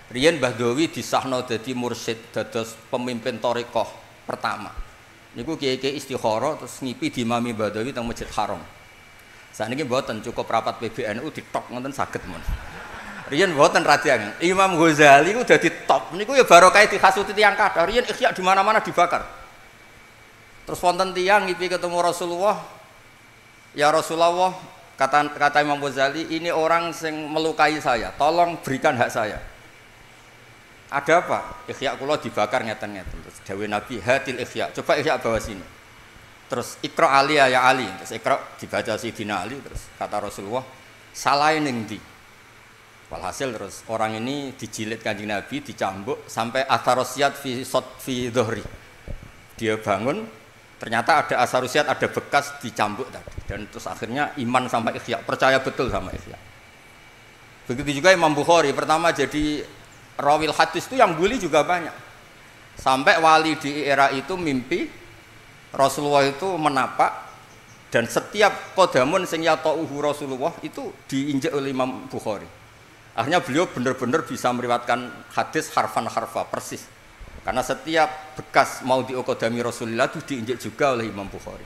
Riyen Mbah Dawi disahno dadi mursyid dados pemimpin thariqah pertama. Niku kiai-kiai istikharah terus ngipi diimami Mbah Dawi teng Masjid Haram. Saniki mboten cukup rapat PBNU ditok ngoten saged mon. Riyen mboten radian. Imam Ghazali ku dadi top. Niku ya barokah dikasuti tiyang kathah. Riyen ikhya di mana-mana dibakar. Terus wonten tiyang ngipi ketemu Rasulullah. Ya Rasulullah, kata Imam Ghazali, ini orang yang melukai saya. Tolong berikan hak saya. Ada apa? Ikhya kula dibakar ngeten-ngeten. Terus dawuh Nabi, hatil ikhya. Coba ikhya bawa sini. Terus Iqra Ali ya Ali. Terus Iqra dibaca Sayyidina Ali. Terus kata Rasulullah, salahe ning ndi? Walhasil terus orang ini dijilid Kanjeng Nabi, dicambuk sampai atharosiat fi dhuhri. Dia bangun, ternyata ada asarosiat, ada bekas dicambuk tadi. Dan terus akhirnya iman sama ikhya, percaya betul sama ikhya. Begitu juga Imam Bukhari, pertama jadi rawil hadis itu yang bully juga banyak. Sampai wali di era itu mimpi Rasulullah itu menapak dan setiap kodamun sing yata'uhu Rasulullah itu diinjak oleh Imam Bukhari. Akhirnya beliau benar-benar bisa meriwayatkan hadis harfan-harfa persis. Karena setiap bekas mau diukodami Rasulullah itu diinjak juga oleh Imam Bukhari.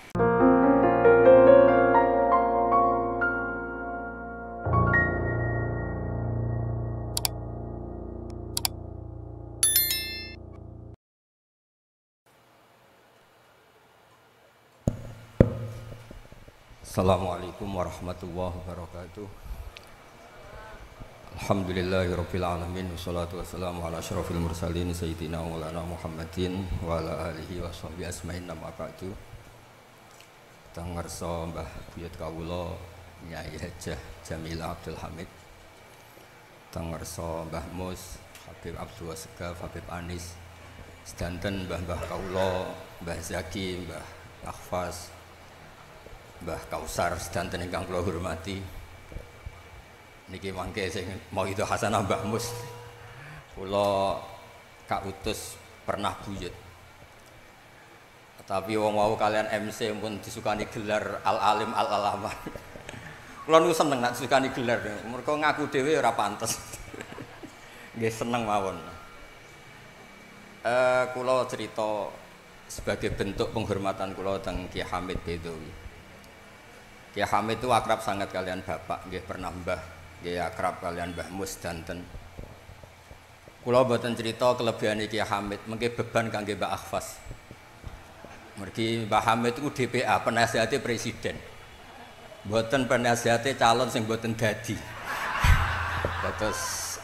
Assalamualaikum warahmatullahi wabarakatuh. Alhamdulillahirabbil alamin wassalatu wassalamu ala asyrofil mursalin sayyidina wa maulana Muhammadin wa ala alihi washabihi asma'in nama ba'du. Teng ngersa Mbah Buyut kawula Nyai Hajah Jamilah Abdul Hamid. Teng ngersa Mbah Mus, Habib Abdul Wasegaf, Habib Anis. Sedanten mbah-mbah kawula, Mbah Zaki, Mbah Akhfas, Mbah Kausar sedanten ingkang kula hormati. Niki mangke sing mau itu hasanah Mbah Mus. Kula Kak Utus pernah buyut. Tapi wong wau kalian MC pun disukani gelar al-alim al-alaman. Kula niku seneng nek disukani gelar. Mergo ngaku dhewe ora pantes. Nggih seneng mawon. Kula cerita sebagai bentuk penghormatan kula teng Ki Hamid Bedawi. Ki Hamid itu akrab sangat kalian bapak, nggih pernah mbah. Nggih akrab kalian Mbah Mus danten. Kula mboten cerita kelebihane Ki Hamid, mengke beban kangge Mbak Akhfas. Mergi Mbah Hamid itu DPA, penasihate presiden. Mboten penasihate calon sing mboten dadi. Terus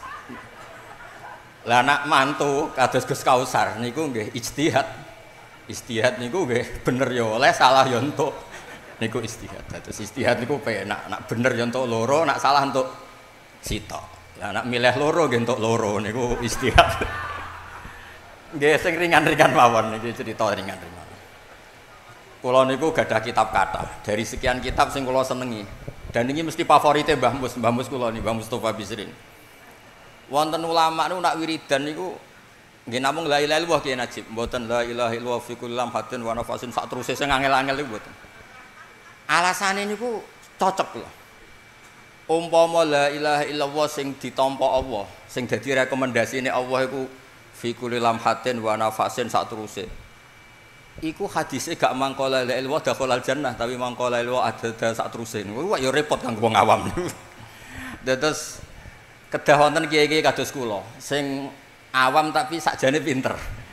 lah anak mantu kados Gus Kausar niku nggih ijtihad. Ijtihad niku nggih bener ya oleh, salah ya entuk. Niku ijtihad. Terus ijtihad niku penak, nak bener ya entuk loro, nak salah entuk sitok. Lah nak milih loro nggih entuk loro niku ijtihad. Nggih sing ringan-ringan mawon niki cerita ringan-ringan. Kula niku gadah kitab kathah. Dari sekian kitab sing kula senengi. Dan ini mesti favorite Mbah Mus kula niki, Mbah Mustofa Bisrin. Wonten ulama niku nak wiridan niku nggih namung la ilaha illallah Ki Najib, mboten la ilaha illallah fi kulli lamhatin wa nafasin sak teruse sing angel-angel niku mboten. Alasane niku cocok lho. Umpama la ilaha illallah sing ditampa Allah, sing dadi rekomendasine Allah iku fi kulli lamhatin wa nafasin sak teruse. Iku hadise gak mangkola la ilaha illallah dakhalal jannah, tapi mangkola la ilaha ada sak teruse. Niku ya repot kanggo wong awam. Terus kedah wonten kiai-kiai kados kula sing awam tapi sakjane pinter.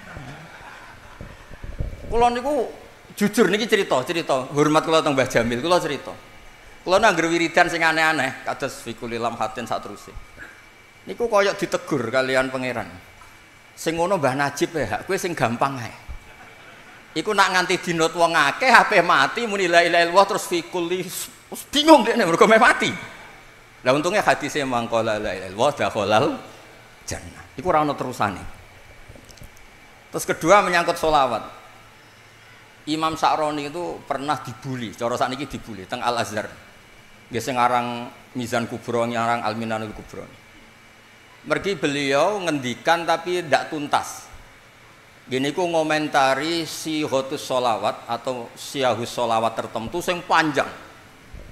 Kula niku jujur niki cerita hormat kula teng Mbah Jamil, kula cerita. Kula nangger wiridan sing aneh-aneh kados fikul lamhatin sak teruse. Niku koyok ditegur kalian pangeran. Sing ngono Mbah Najib ya, kowe sing gampang ae. Iku nak nganti dinut wong akeh HP mati muni la ilaha illallah terus fikul bingung dekne mergo mati. Lah untungnya hadisnya mangkola la ilaha illallah dakhalal jannah. Iku ora ono terusane. Terus kedua menyangkut sholawat. Imam Sa'roni itu pernah dibully, cara sakniki dibully teng Al Azhar. Nggih sing aran Mizan Kubra, aran Al Minanul Kubra. Mergi beliau ngendikan tapi tidak tuntas. Gini ku ngomentari sihotus sholawat atau siyahus sholawat tertentu sing panjang.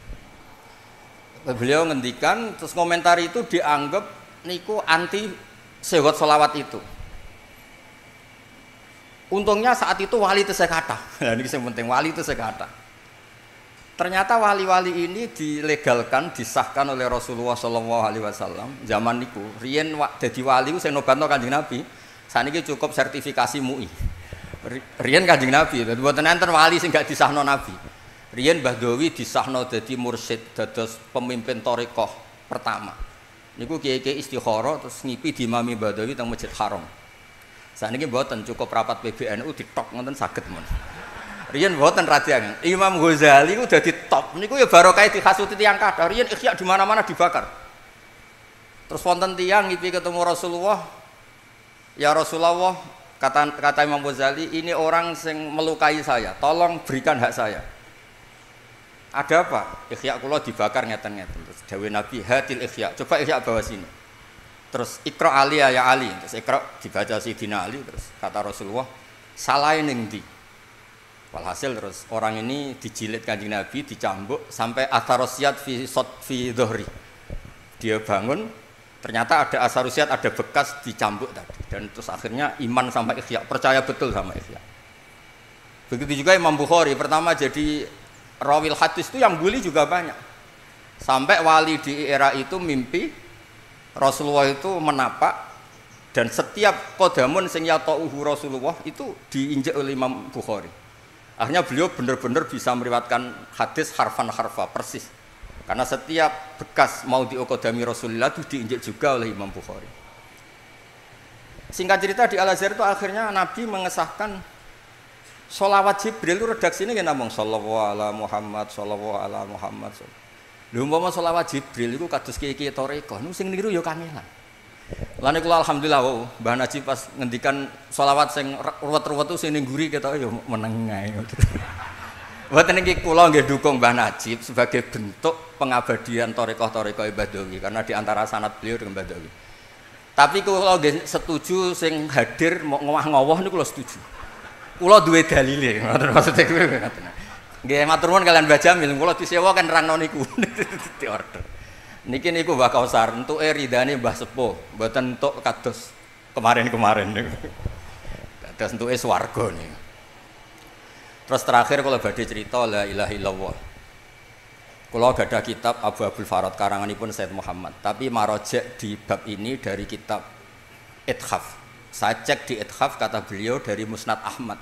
Beliau ngendikan terus komentari itu dianggap niku anti sewot solawat itu. Untungnya saat itu wali itu saya kata. Nah, ini yang penting, wali itu saya kata. Ternyata wali-wali ini dilegalkan, disahkan oleh Rasulullah SAW zaman niku. Riyen dadi wali sing nobatno Kanjeng Nabi. Saniki cukup sertifikasi MUI. Riyen Kanjeng Nabi, mboten enten wali sing gak disahno Nabi. Riyen Mbah Dawi disahno dadi mursyid, dados pemimpin thariqah pertama. Niku kiai-kiai istikharah terus ngipi diimami Mbah Dawi teng Masjid Haram. Saniki mboten cukup rapat PBNU ditok ngoten saged men. Riyen mboten radian. Imam Ghazali ku dadi top. Niku ya barokah dikasuti tiyang kathah. Riyen ikhya di mana-mana dibakar. Terus wonten tiyang ngipi ketemu Rasulullah. Ya Rasulullah, kata Imam Ghazali, ini orang yang melukai saya. Tolong berikan hak saya. Ada apa? Ikhya kula dibakar ngeten-ngeten. Terus dawuh Nabi, "Hatil ikhya." Coba ikhya bawa sini. Terus Iqra Ali ya Ali. Terus Iqra dibaca Sayyidina Ali, terus kata Rasulullah, "Salahe ning ndi?" Walhasil terus orang ini dijilid Kanjeng Nabi, dicambuk sampai atharosiat fi dhuhri. Dia bangun, ternyata ada asarosiat, ada bekas dicambuk tadi. Dan terus akhirnya iman sampai ikhya, percaya betul sama ikhya. Begitu juga Imam Bukhari, pertama jadi rawil hadis itu yang bully juga banyak. Sampai wali di era itu mimpi Rasulullah itu menapak dan setiap kodamun sing yata'uhu Rasulullah itu diinjak oleh Imam Bukhari. Akhirnya beliau benar-benar bisa meriwayatkan hadis harfan-harfa persis. Karena setiap bekas mau diukodami Rasulullah itu diinjak juga oleh Imam Bukhari. Singkat cerita di Al-Azhar itu akhirnya Nabi mengesahkan sholawat Jibril itu redaksinya kan ngomong sallallahu ala Muhammad, sallallahu ala Muhammad. Lha umpama sholawat Jibril iku kados kiye-kiye thariqah niku sing niru ya kangelan. Lan kula alhamdulillah Mbah Najib pas ngendikan sholawat sing ruwet-ruwet itu sing ning guri ketok ya meneng ae. Mboten niki kula nggih dukung Mbah Najib sebagai bentuk pengabadian thariqah-thariqah Badawi karena di antara sanad beliau dengan Badawi. Tapi kula nggih setuju sing hadir ngowah-ngowah niku kula setuju. Kula duwe dalile, ngoten maksudnya kuwi ngoten. Nggih matur nuwun kalian Mbah Jamil, kula disewa kan nerangno niku. Di order. Niki niku Mbah Kausar, entuke ridane Mbah Sepuh, mboten entuk kados kemarin-kemarin niku. Kados entuke swarga niku. Terus terakhir kula badhe cerita la ilaha illallah. Kula gadah kitab Abu Abdul Farad karanganipun Said Muhammad, tapi marojek di bab ini dari kitab Ithaf. Saya cek di Ithaf kata beliau dari Musnad Ahmad.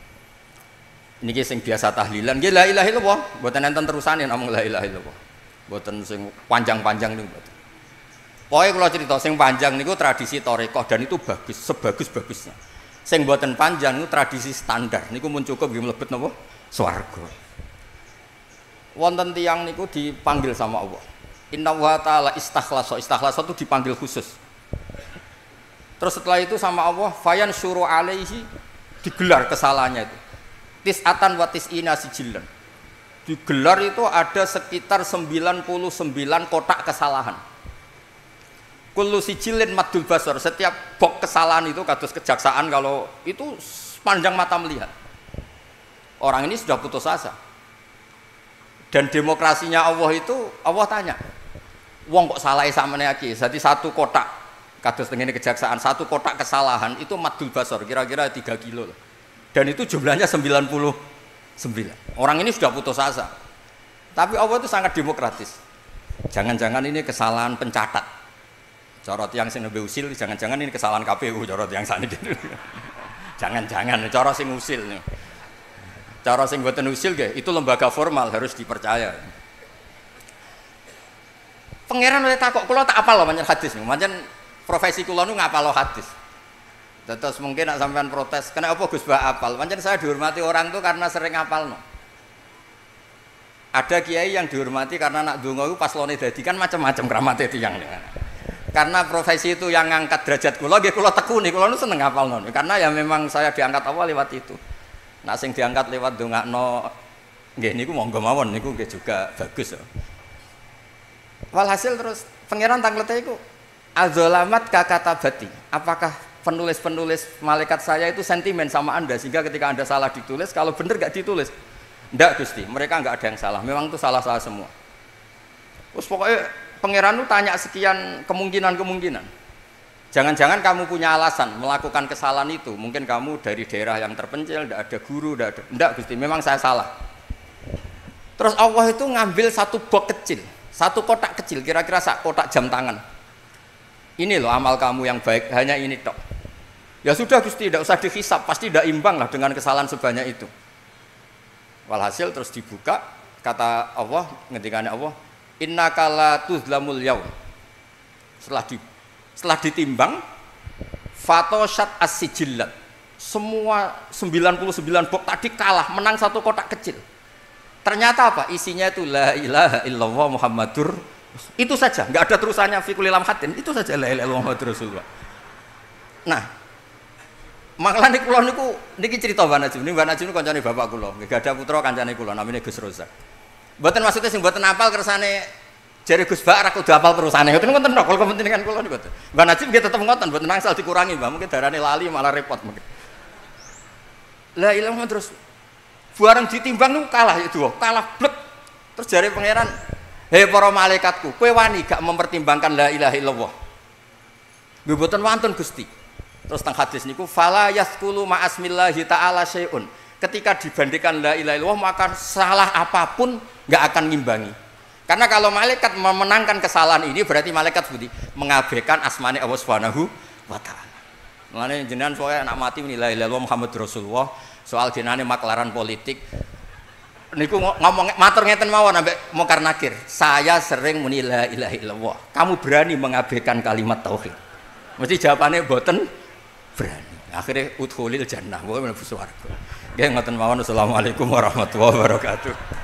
Niki sing biasa tahlilan, nggih la ilaha illallah, mboten enten terusane namung la ilaha illallah. Mboten sing panjang-panjang niku mboten. Pokoke kula cerita sing panjang niku tradisi thariqah dan itu bagus, sebagus-bagusnya. Sing mboten panjang niku tradisi standar. Niku mun cukup nggih mlebet napa? Swarga. Wonten tiyang niku dipanggil sama Allah. Inna wa ta'ala istakhlasa. Istakhlasa itu dipanggil khusus. Terus setelah itu sama Allah, fayan syuru alaihi, digelar kesalahannya itu. Tis'atan wa tis'ina sijillan. Digelar itu ada sekitar 99 kotak kesalahan. Kullu sijillin maddul basar. Setiap bok kesalahan itu kados kejaksaan kalau itu panjang mata melihat. Orang ini sudah putus asa. Dan demokrasinya Allah itu, Allah tanya, wong kok salah sampeyan iki? Jadi satu kotak kados tengene kejaksaan, satu kotak kesalahan itu maddul basar, kira-kira 3 kilo. Dan itu jumlahnya 99. Orang ini sudah putus asa. Tapi Allah itu sangat demokratis. Jangan-jangan ini kesalahan pencatat. Corot yang sing nembe usil, jangan-jangan ini kesalahan KPU corot yang saniki. Jangan-jangan cara sing usil. Cara sing mboten usil nggih, itu lembaga formal harus dipercaya. Pangeran oleh takok kula tak apal lho pancen hadis niku. Pancen profesi kula niku ngapal hadis. Terus mungkin nak sampean protes, kenapa Gus Bah apal? Pancen saya dihormati orang tuh karena sering ngapalno. Ada kiai yang dihormati karena nak donga iku pas lone dadi kan macam-macam kramate tiyang. Karena profesi itu yang ngangkat derajat kula nggih kula tekuni, kula nu seneng ngapalno. Karena ya memang saya diangkat awal lewat itu. Nak sing diangkat lewat dongakno nggih niku monggo mawon niku nggih juga bagus. Walhasil terus pangeran tanglete iku azolamat kakatabati. Apakah penulis-penulis malaikat saya itu sentimen sama Anda sehingga ketika Anda salah ditulis, kalau benar gak ditulis? Enggak Gusti, mereka enggak ada yang salah. Memang itu salah-salah semua. Terus pokoknya pangeran itu tanya sekian kemungkinan-kemungkinan. Jangan-jangan kamu punya alasan melakukan kesalahan itu. Mungkin kamu dari daerah yang terpencil, tidak ada guru, tidak ada. Tidak, Gusti, memang saya salah. Terus Allah itu ngambil satu box kecil, satu kotak kecil, kira-kira kotak jam tangan. Ini loh amal kamu yang baik, hanya ini tok. Ya sudah Gusti, tidak usah dihisap, pasti tidak imbang lah dengan kesalahan sebanyak itu. Walhasil terus dibuka, kata Allah, ngendikannya Allah, innaka la tuzlamul yaum. Setelah ditimbang, fatoshat as-sijillat. Semua 99 box tadi kalah, menang satu kotak kecil. Ternyata apa? Isinya itu la ilaha illallah Muhammadur. Itu saja, nggak ada terusannya fi kulli lamhatin. Itu saja la ilaha illallah Muhammadur Rasulullah. Nah, maklane kula niku niki cerita Mbak Najib. Mbak Najib niku kancane bapak kula. Nggih ada putra kancane kula namanya Gus Rozak. Mboten maksudnya sing mboten apal kersane jare Gus Bak ra kudu apal terusane. Ngoten ngoten tok kalau kepentingan kula niku. Mbak Najib nggih tetep ngoten, mboten nangsal dikurangi, Mbak. Mungkin darane lali malah repot mungkin. La ilaha illallah terus bareng ditimbang niku kalah ya dua, kalah blek. Terus jare pangeran, "Hei para malaikatku, kowe wani gak mempertimbangkan la ilaha illallah?" Nggih mboten wonten Gusti. Terus teng hadis niku fala yasqulu ma'asmillahi ta'ala syai'un. Ketika dibandingkan la ilaha illallah maka salah apapun enggak akan ngimbangi. Karena kalau malaikat memenangkan kesalahan ini berarti malaikat budi mengabaikan asmane Allah Subhanahu wa taala. Mulane jenengan soalnya anak mati la ilaha illallah Muhammadur Rasulullah, soal jenane maklaran politik niku ngomong matur ngeten mawon ambek Mungkar Nakir. Saya sering muni la ilaha illallah. Kamu berani mengabaikan kalimat tauhid? Mesti jawabannya boten berani. Akhirnya udkhulil jannah, wa mlebu swarga. Nggih ngoten mawon. Assalamualaikum warahmatullahi wabarakatuh.